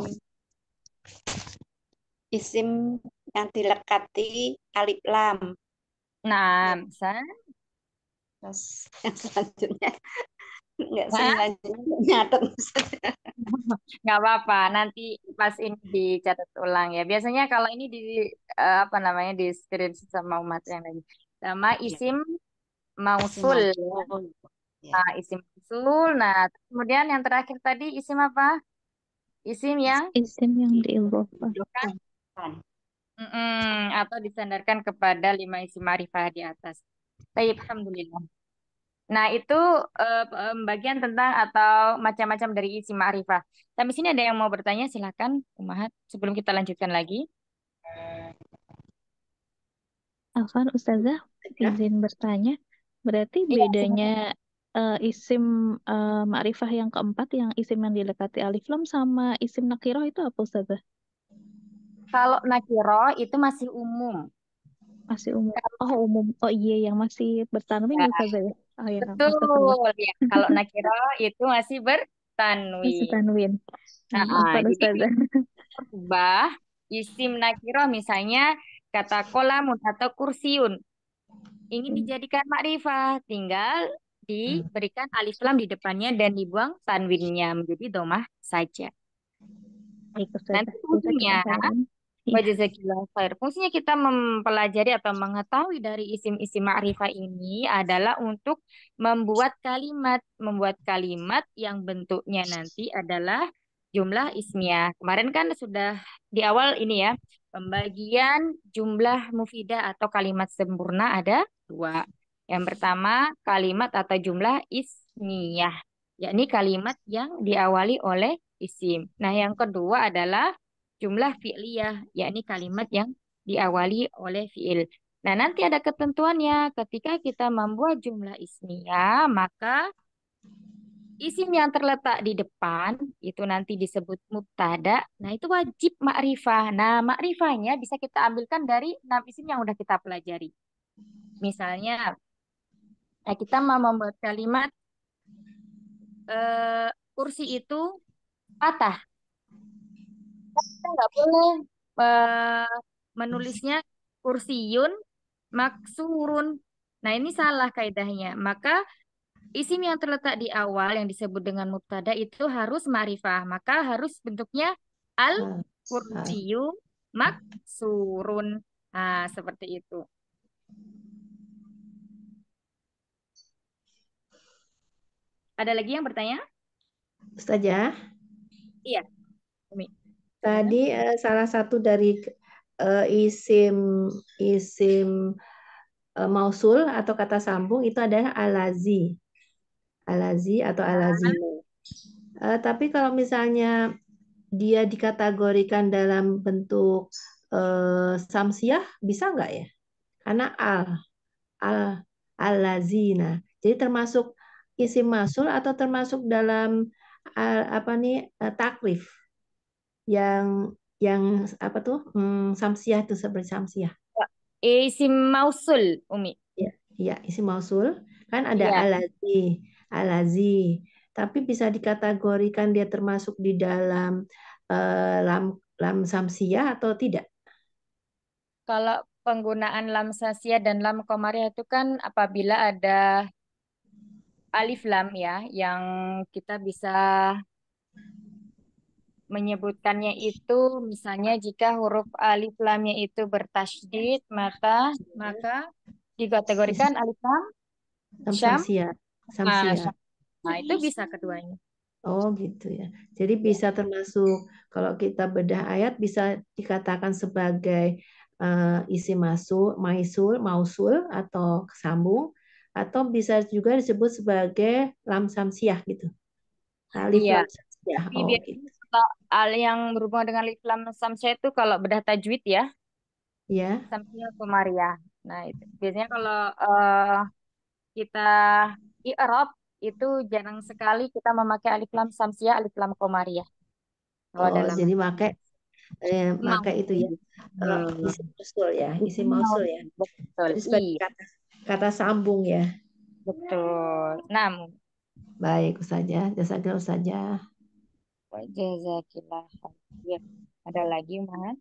isim yang dilekati alif lam. Nah, Ya, bisa. terus yang selanjutnya enggak Nah, selanjutnya nyatet. nggak apa-apa. Nanti pas ini dicatat ulang ya. Biasanya kalau ini di apa namanya di screen sama umat yang lain. Sama Ya, isim isim mausul. mausul. Ya, Nah, isim mausul. Nah, kemudian yang terakhir tadi isim apa? Isim yang Isim yang diidhofah. kan. atau disandarkan kepada 5 isim ma'rifah di atas. Baik, alhamdulillah. Nah, itu pembagian tentang atau macam-macam dari isim ma'rifah. Sampai sini ada yang mau bertanya, silakan, Umahat, sebelum kita lanjutkan lagi. Afan, Ustazah, izin bertanya. Berarti Iya, bedanya isim ma'rifah yang keempat, yang isim yang dilekati alif lam sama isim nakiroh itu apa Ustazah? kalau nakiro itu masih umum. Masih umum. Oh, umum. Oh iya, yang masih bertanwin Ya, ya Ustazah ya? Oh ya, astagfirullah. betul ya. Kalau nakiro itu masih Masih bertanwin. tanwin. Afan Jadi Ustazah. ubah isim nakiro misalnya kata kolamun atau kursiun. Ingin dijadikan makrifah, tinggal diberikan alif lam di depannya dan dibuang tanwinnya menjadi domah saja. Baik Nanti Ustazah. fungsinya, Jazakallah khairan. Iya. wajazakillah khair. Fungsinya kita mempelajari atau mengetahui dari isim-isim ma'rifah ini adalah untuk membuat kalimat yang bentuknya nanti adalah jumlah ismiyah. Kemarin kan sudah di awal ini ya, pembagian jumlah mufidah atau kalimat sempurna ada 2. Yang pertama, kalimat atau jumlah ismiyah, yakni kalimat yang diawali oleh isim. Nah, yang kedua adalah jumlah fi'liyah, yakni kalimat yang diawali oleh fi'il. Nah, nanti ada ketentuannya. Ketika kita membuat jumlah ismiyah, maka isim yang terletak di depan itu nanti disebut mubtada. Nah, itu wajib ma'rifah. Nah, ma'rifahnya bisa kita ambilkan dari 6 isim yang udah kita pelajari. Misalnya, kita mau membuat kalimat kursi itu patah. Kita nggak boleh eh, menulisnya kursiyun maksurun. Nah, ini salah kaidahnya. Maka Isim yang terletak di awal yang disebut dengan mubtada itu harus ma'rifah. Maka harus bentuknya Ah, al-kursiyu maksurun. Nah, seperti itu. Ada lagi yang bertanya? Ustazah, Iya, Umi. tadi salah satu dari isim isim mausul atau kata sambung itu adalah alazi atau alazina. Tapi kalau misalnya dia dikategorikan dalam bentuk samsiah, bisa nggak ya? Karena al alazina. Jadi termasuk isim mausul atau termasuk dalam apa nih takrif yang apa tuh samsiah itu seperti samsiah. Isim mausul, Umi. Ya, ya, isim mausul kan ada Iya. alazi. Tapi bisa dikategorikan dia termasuk di dalam lam samsiah atau tidak? Kalau penggunaan lam sasiyah dan lam komariah itu kan apabila ada alif lam ya, yang kita bisa menyebutkannya itu misalnya jika huruf alif lamnya itu bertasydid, maka dikategorikan alif lam Lam syam. samsiah, Nah, samsiah. nah, itu bisa keduanya. Oh gitu ya. Jadi Ya. bisa termasuk kalau kita bedah ayat bisa dikatakan sebagai isi mausul atau sambung atau bisa juga disebut sebagai lam samsiah gitu. Alif Iya, lam samsiah. tapi Oh gitu. biasanya kalau al yang berhubungan dengan alif lam samsiah itu kalau bedah tajwid ya, Ya. samsiah komariah. Nah, itu biasanya kalau kita i'rab itu jarang sekali kita memakai alif lam samsiah, alif lam komariah. Kalau Oh dalam jadi pakai itu ya. Hmm. Isi mausul ya, isi Itu mau mausul ya. betul. Jadi sebagai Iya, kata sambung ya. betul. Namun, Baik Ustazah, jazakallahu Ustazah. jazakillah khair. Ada lagi, Mas?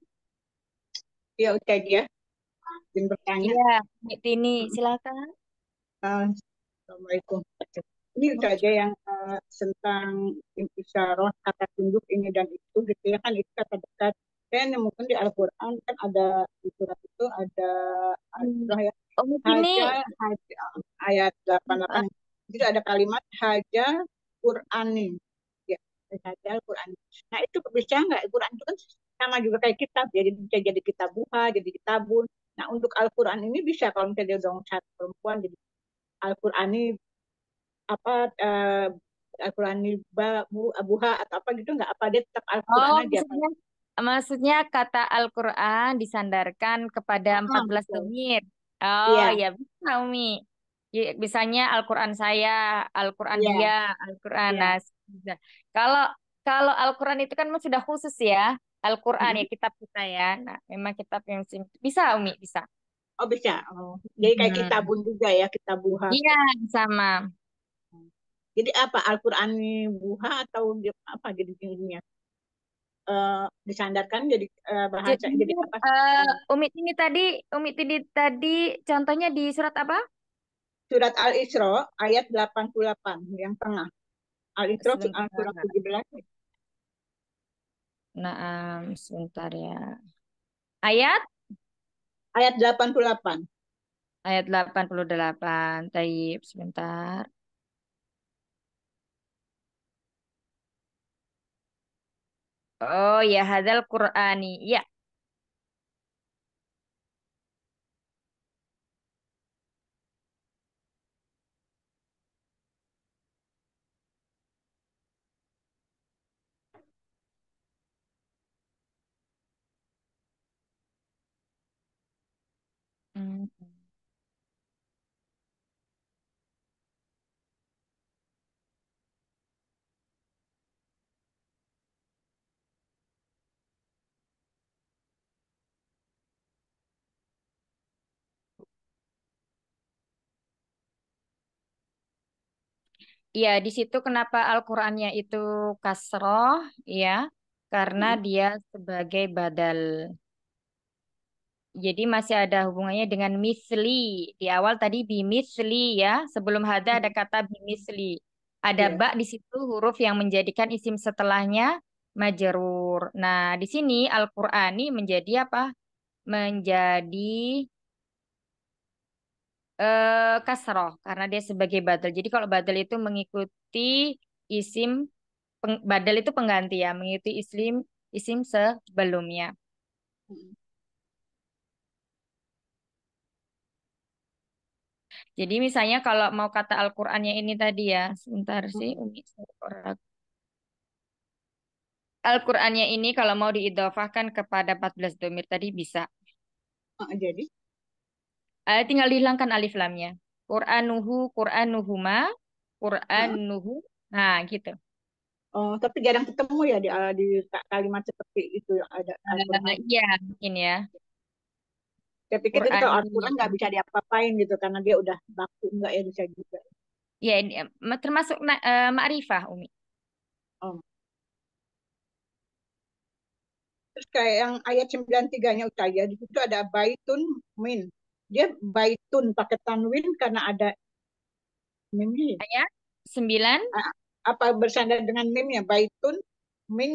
Ya, Ustaz ya. Izin bertanya. Iya, Mbak Tini, silakan. Assalamualaikum. Ini saja yang tentang intisyarah, kata tunjuk ini dan itu gitu ya kan itu kata dekat. Dan mungkin di Al-Quran kan ada di surat itu ada Al-Quran ya Oh, Tini, haja ayat 88 itu ada kalimat haja Qur'ani ya haja Al-Quran. Nah itu bisa nggak Al-Quran itu kan sama juga kayak kitab ya jadi bisa jadi kitab buha jadi kitabun. Nah untuk Al-Quran ini bisa kalau misalnya dia dong satu perempuan jadi Al-Qurani apa Al-Qurani buha atau apa gitu nggak apa dia tetap Al-Quran oh, aja. maksudnya kata Al-Quran disandarkan kepada 14 Betul. domir. Oh, Iya, ya bisa, Umi. Misalnya Al-Quran saya, Al-Quran iya, dia, Al-Quran iya. Nas. Bisa. Kalau kalau Al-Quran itu kan memang sudah khusus ya. Al-Quran ya Mm-mm. kitab kita ya. Nah, memang kitab yang bisa, Umi, bisa. Oh bisa. Oh. Jadi kayak Hmm. kitabun juga ya, kitab buha. Iya, sama. Jadi apa Al-Qur'an buha atau apa jadi jadinya disandarkan jadi bahasa Jadi jadi apa? Eh, Umi ini tadi contohnya di surat apa? Surat Al-Isra ayat 88 yang tengah. Al-Isra surat Sebentar. 17 Nah, sebentar ya. Ayat ayat 88. ayat 88. Taib, sebentar. Oh ya, hadzal Qur'ani. Ya. Hmm. Ya, di situ kenapa Al-Qur'annya itu kasroh, ya, karena dia sebagai badal. Jadi masih ada hubungannya dengan misli. Di awal tadi bimisli ya. Sebelum hada ada kata bimisli. Ada Iya. ba di situ huruf yang menjadikan isim setelahnya majrur. Nah, di sini Al-Qur'ani menjadi apa? Menjadi kasroh karena dia sebagai badal. Jadi kalau badal itu mengikuti isim badal itu pengganti ya, mengikuti isim sebelumnya. Mm. Jadi misalnya kalau mau kata Al-Qur'annya ini tadi ya, sebentar sih Umi. Al-Qur'annya ini kalau mau diidhofahkan kepada 14 domir tadi bisa. Jadi Tinggal dihilangkan alif lamnya. Qur'anuhu, Qur'anuhuma, uh, Qur'anuhu. Nah, gitu. oh, tapi jarang ketemu ya di kalimat seperti itu yang ada Al-Quran. Iya, mungkin ya. Saya pikir jadi kalau Al-Quran nggak Qur'anuhu. bisa diapa-apain gitu karena dia udah baku, nggak ya bisa juga. Ya, ini termasuk ma'rifah, Umi. Oh. Terus kayak yang ayat 93-nya Utaya, di situ ada baitun min. Dia baitun pakai tanwin karena ada mimnya ya. Ayat 9. Apa bersandar dengan mimnya? Baitun min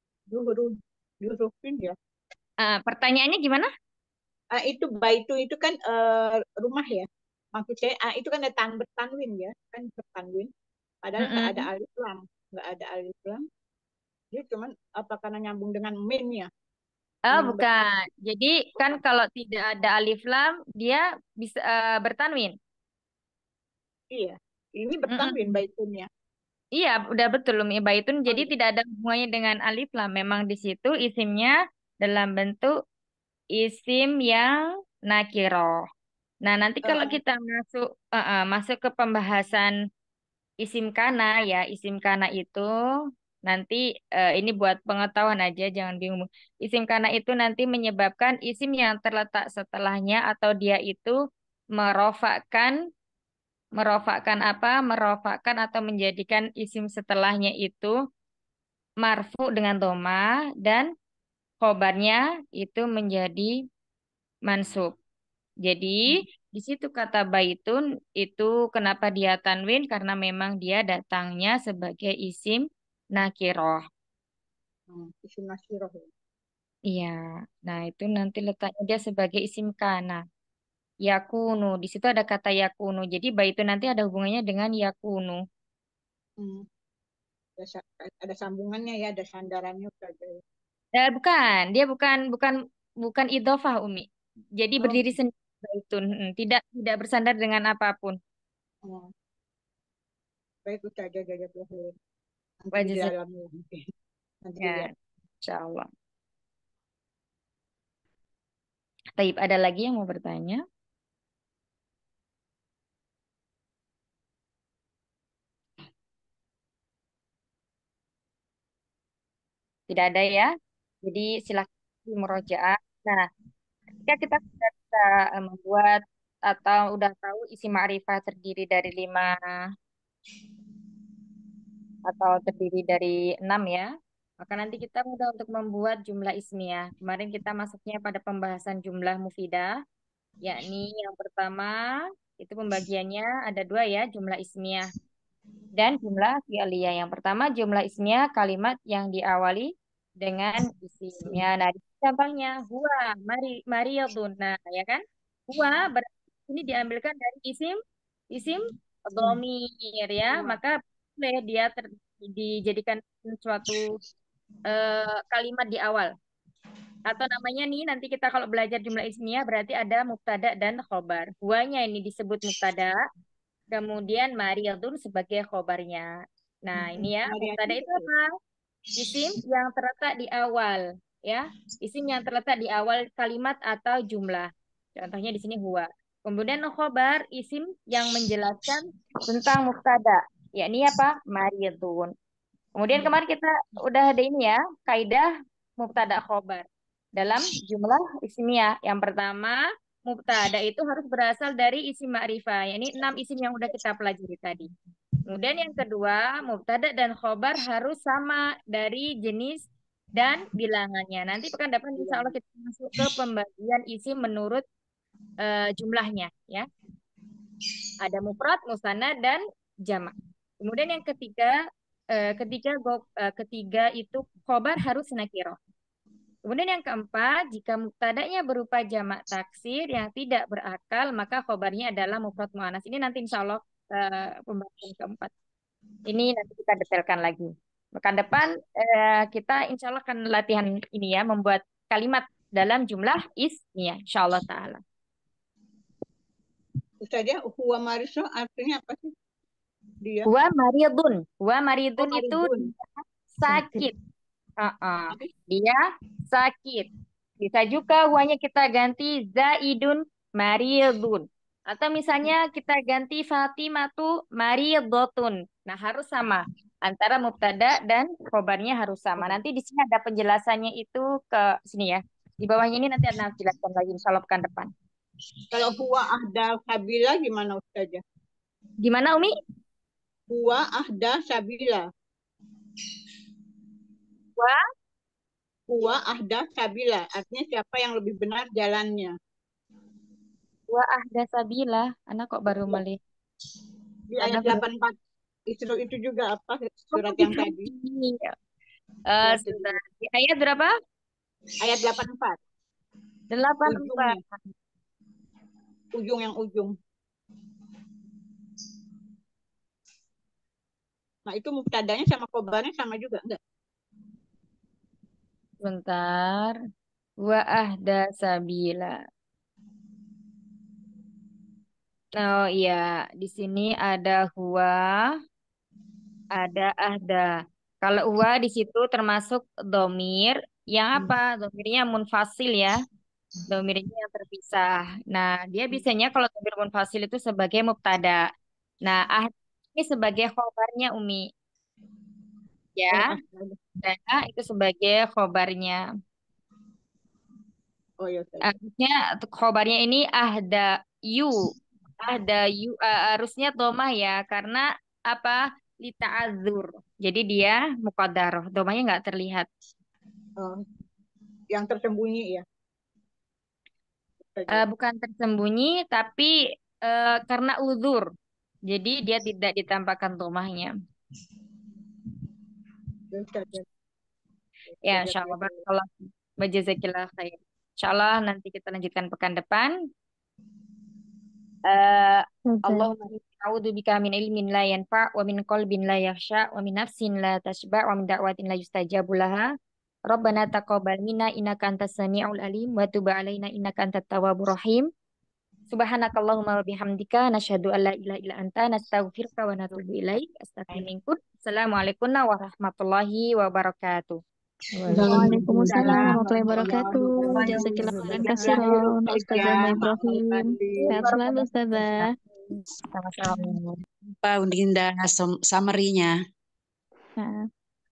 duhurufin ya. Pertanyaannya gimana? Itu baitu itu kan rumah ya. Maksud saya itu kan ada bertanwin ya, kan bertanwin. Padahal nggak ada Mm-mm. alif lam, nggak ada alif lam. Dia cuman apa karena nyambung dengan min ya? Oh, Min bukan. Jadi kan bukan. kalau tidak ada alif lam, dia bisa bertanwin. Iya. Ini bertanwin Mm-mm. baitunnya. Iya, udah betul Umi. Baitun Oh jadi iya. tidak ada hubungannya dengan alif lam. Memang di situ isimnya dalam bentuk isim yang nakiroh. Nah, nanti kalau Eh, kita masuk ke pembahasan isim kana ya, isim kana itu nanti ini buat pengetahuan aja, jangan bingung. Isim kana itu nanti menyebabkan isim yang terletak setelahnya atau dia itu merofakkan merofakkan apa? Merofakkan atau menjadikan isim setelahnya itu marfu dengan doma dan khobarnya itu menjadi mansub. Jadi di situ kata baitun itu kenapa dia tanwin karena memang dia datangnya sebagai isim nakiroh. isim nasyirah ya. Iya, nah itu nanti letaknya dia sebagai isim kana. Yakunu, di situ ada kata yakunu. Jadi baitun nanti ada hubungannya dengan yakunu. Hmm. Ada sambungannya ya, ada sandarannya saja. Bukan, dia bukan bukan bukan idhofah Umi. Jadi Oh, berdiri sendiri baitun, tidak bersandar dengan apapun. oh. Baik, itu saja jazakallahu. Nanti di Wajazak dalamnya nanti. Nanti ya, dilihat. insya Allah. Taib, ada lagi yang mau bertanya? Tidak ada ya. Jadi silakan murojaah. Nah, ketika kita sudah bisa membuat atau udah tahu isi ma'rifah terdiri dari 5 atau terdiri dari 6 ya, maka nanti kita mudah untuk membuat jumlah ismiyah. Kemarin kita masuknya pada pembahasan jumlah mufidah, yakni yang pertama itu pembagiannya ada 2 ya, jumlah ismiyah dan jumlah fi'liyah. Yang pertama jumlah ismiyah kalimat yang diawali dengan isimnya. Nah, di sini contohnya huwa mariyadun. Nah, ya kan? Huwa berarti ini diambilkan dari isim dhamir ya. Dua. Maka boleh dia dijadikan suatu kalimat di awal. Atau namanya nih nanti kita kalau belajar jumlah ismiyah berarti ada mubtada dan khobar. Huwanya ini disebut mubtada, kemudian Mariadun sebagai khobarnya. Nah, ini ya, mubtada Mariani itu itu. apa? Isim yang terletak di awal, ya. Isim yang terletak di awal kalimat atau jumlah. Contohnya di sini huwa. Kemudian khobar, isim yang menjelaskan tentang mubtada, yakni apa? Mariadun. Kemudian kemarin kita udah ada ini ya, kaidah mubtada khobar. Dalam jumlah ismiyah. Yang pertama, mubtada itu harus berasal dari isim ma'rifah. Ini 6 isim yang udah kita pelajari tadi. Kemudian yang kedua, mubtada dan khobar harus sama dari jenis dan bilangannya. Nanti pekan depan insya Allah kita masuk ke pembagian isim menurut jumlahnya ya. Ada mufrad, musanna dan jamak. Kemudian yang ketiga ketiga itu khobar harus nakirah. Kemudian yang keempat, jika mubtada'nya berupa jamak taksir yang tidak berakal, maka khobarnya adalah mufrad mu'annas. Ini nanti insya Allah pembahasan keempat. Ini nanti kita detailkan lagi. Pekan depan kita insya Allah akan latihan ini ya, membuat kalimat dalam jumlah ismiyah, insya Allah ta'ala. Ustazah, huwa mariso artinya apa sih? Dia. Huwa maridun. Huwa maridun Oh, itu maridun. sakit. Dia sakit. Bisa juga huwanya kita ganti zaidun maridun. Atau misalnya kita ganti Fatimatu maridotun. Nah, harus sama. Antara mubtada dan khobarnya harus sama. Nanti di sini ada penjelasannya itu ke sini ya. Di bawahnya ini nanti akan jelaskan lagi insya Allah pekan depan. Kalau huwa ahda sabila gimana Ustazah? Gimana Umi? Huwa ahda sabila. Huwa ahda sabila. Artinya siapa yang lebih benar jalannya. Wa ahda sabila. Anak kok baru melihat. Di ayat 84. Itu juga apa surat yang tadi? Sebentar. Di ayat berapa? Ayat 84. 84. Ujung yang ujung. Nah, itu mubtadanya sama khobarnya sama juga, enggak? Sebentar. Wa ahda sabila. Oh iya, di sini ada huwa, ada ahda. Kalau huwa di situ termasuk domir yang apa? Domirnya munfasil ya. Domirnya yang terpisah. Nah, dia biasanya kalau domir munfasil itu sebagai mubtada. Nah, ahda ini sebagai khobarnya Umi. Ya, ahda itu sebagai khobarnya. Oh iya. Harusnya khobarnya ini ahda yu. Harusnya domah ya karena apa? Lita'adzur. Jadi dia muqaddarah. Domahnya nggak terlihat. Oh, yang tersembunyi ya. Bukan tersembunyi tapi karena uzur. Jadi dia tidak ditampakkan domahnya. Ya, insyaallah barakallah. Wajazakillah khair. Insyaallah nanti kita lanjutkan pekan depan. Allahumma a'udzu bika min ilmin la yanfa' wa min qalbin la yakhsha wa min nafsin la tashba' wa min da'watin la yustajabu laha. Rabbana taqabbal minna innaka antas samiul alim wa tub 'alaina innaka antat tawwabur rahim. Subhanakallahumma wa bihamdika nasyhadu an la ilaha illa anta nastaghfiruka wa natubu ilaik. Astaghfiruka. Assalamualaikum warahmatullahi wabarakatuh. Waalaikumsalam warahmatullahi wabarakatuh. Jazakillah khairan katsiran untuk Ustazah Mbak Ibrahim. Sehat selalu Ustazah. Sama-sama. Pak Undinda summary-nya. Nah.